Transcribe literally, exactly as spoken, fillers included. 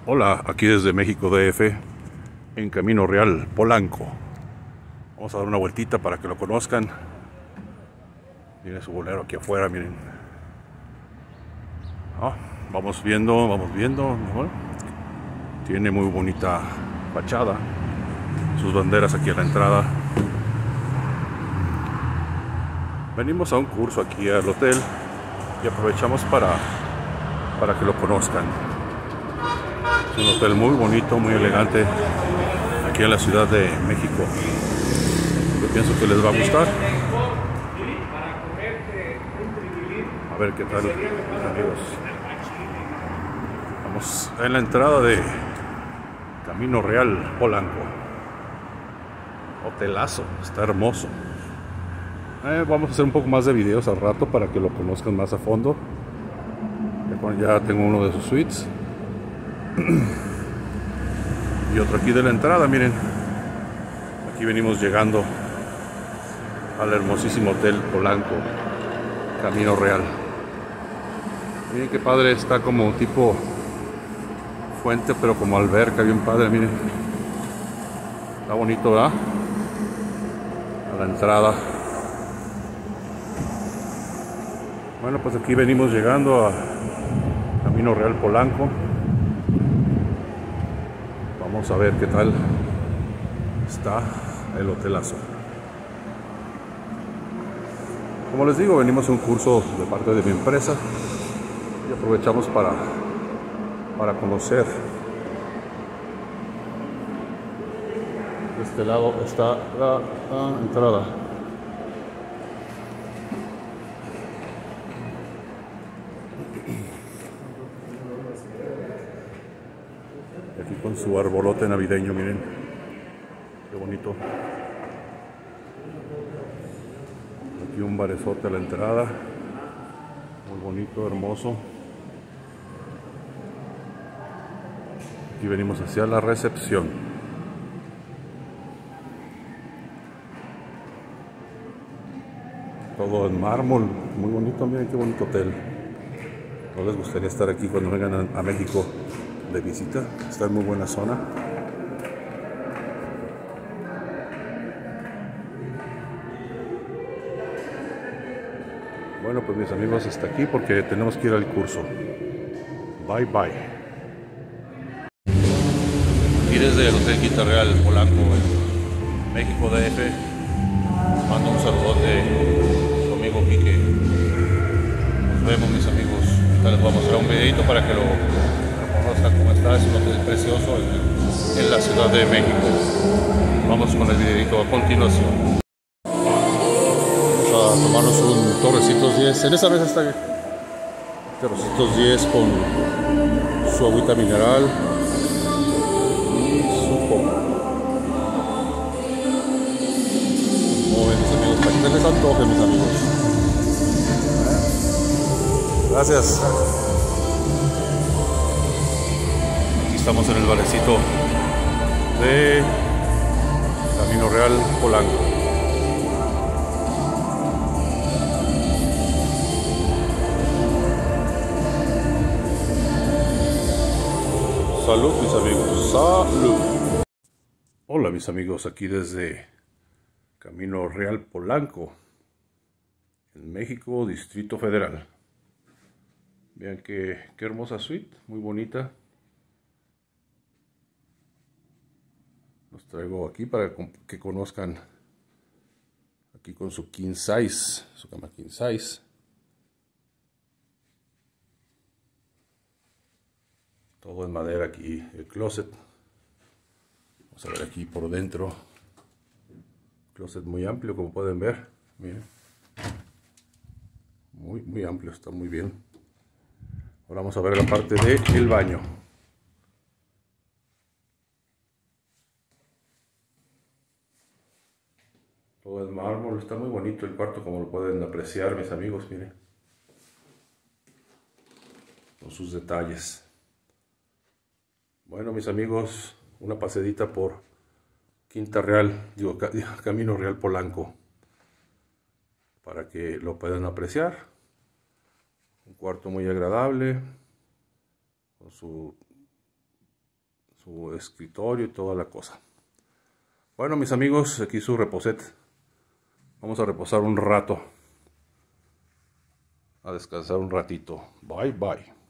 Hola, aquí desde México D F, en Camino Real Polanco. Vamos a dar una vueltita para que lo conozcan. Miren su bolero aquí afuera, miren. Ah, vamos viendo, vamos viendo. Bueno, tiene muy bonita fachada. Sus banderas aquí a la entrada. Venimos a un curso aquí al hotel y aprovechamos para, para que lo conozcan. Es un hotel muy bonito, muy elegante, aquí en la Ciudad de México. Yo pienso que les va a gustar. A ver qué tal, amigos. Vamos en la entrada de Camino Real Polanco. Hotelazo, está hermoso. Eh, vamos a hacer un poco más de videos al rato para que lo conozcan más a fondo. Ya tengo uno de sus suites. Y otro aquí de la entrada, miren. Aquí venimos llegando al hermosísimo hotel Polanco, Camino Real. Miren qué padre, está como tipo fuente, pero como alberca, bien padre, miren. Está bonito, ¿verdad? A la entrada. Bueno, pues aquí venimos llegando a Camino Real Polanco. Vamos a ver qué tal está el hotelazo. Como les digo, venimos a un curso de parte de mi empresa y aprovechamos para, para conocer. De este lado está la, la entrada. Aquí con su arbolote navideño, miren, qué bonito. Aquí un barezote a la entrada, muy bonito, hermoso. Aquí venimos hacia la recepción. Todo en mármol, muy bonito, miren qué bonito hotel. ¿No les gustaría estar aquí cuando vengan a, a México de visita? Está en muy buena zona. Bueno, pues mis amigos, hasta aquí porque tenemos que ir al curso. Bye bye. Y desde el Hotel Quinta Real Polanco, en México D F, mando un saludote a su amigo Quique. Nos vemos, mis amigos. Ahorita les voy a mostrar un videito para que lo conozcan cómo está. Es un hotel precioso en, en la Ciudad de México. Vamos con el videito a continuación. A tomarnos un Torrecitos diez. En esa mesa está bien. Torrecitos diez con su agüita mineral y su coca. Como ven, mis amigos, para que se les antoje, mis amigos. Gracias. Aquí estamos en el barecito de Camino Real Polanco. Salud, mis amigos, salud. Hola, mis amigos, aquí desde Camino Real Polanco, en México, Distrito Federal. Vean qué, qué hermosa suite, muy bonita. Los traigo aquí para que conozcan, aquí con su king size, su cama king size. Todo en madera aquí, el closet. Vamos a ver aquí por dentro. Closet muy amplio, como pueden ver. Miren. Muy, muy amplio, está muy bien. Ahora vamos a ver la parte del baño. Todo en mármol, está muy bonito el cuarto, como lo pueden apreciar, mis amigos, miren. Con sus detalles. Bueno, mis amigos, una paseadita por Quinta Real, digo, Camino Real Polanco, para que lo puedan apreciar. Un cuarto muy agradable, con su su escritorio y toda la cosa. Bueno, mis amigos, aquí su reposet. Vamos a reposar un rato, a descansar un ratito. Bye, bye.